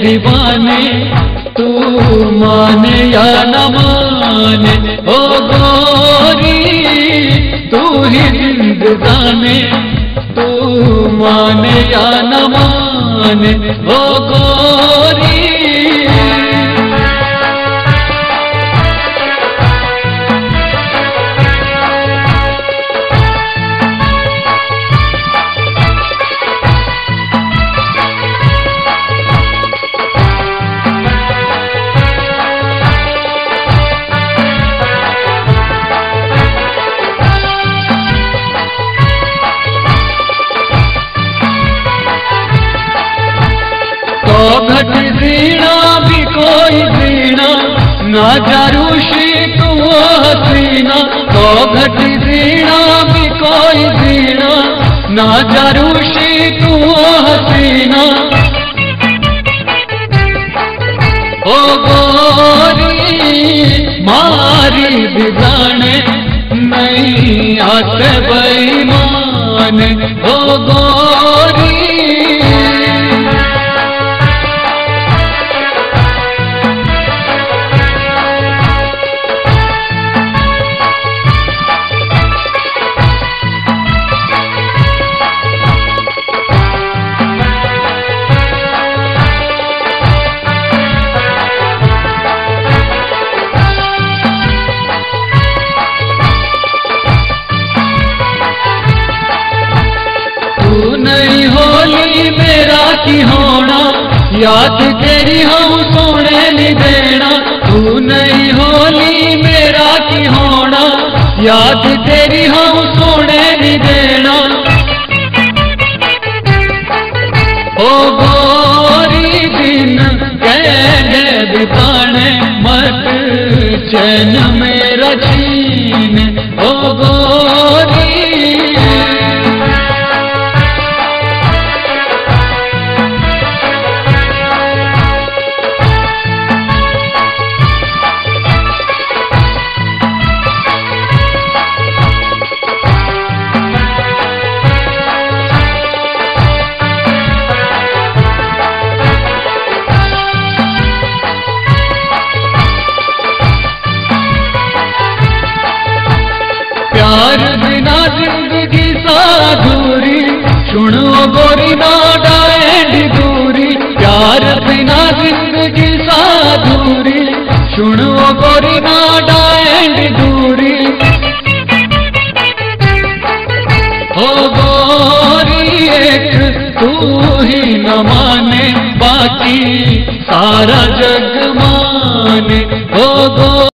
दीवाने, तू माने या न माने ओ गोरी, तू ही जिंदगाने, तू माने या न माने ओ गोरी। तो घट जीना भी कोई जीना ना जरूशी तू हसीना, तो घट जीना भी कोई जीना ना जरूशी तू हसीना ओ गोरी, मारी बिजाने नहीं आते बेईमान ओ गोरी। तू नहीं होली मेरा की होना, याद तेरी हम सोने नहीं देना, तू नहीं होली मेरा की होना, याद तेरी हम सोने नहीं देना ओ गोरी, दिन कहने बिताने मत चैन मेरा छीन ओ गोरी। प्यार बिना जिंदगी साधूरी, सुनो गोरी ना डाएंडी दूरी, प्यार बिना जिंदगी साधूरी, सुनो गोरी ना डाएंडी दूरी ओ गोरी, एक तू ही न माने बाकी सारा जग माने ओ गोरी।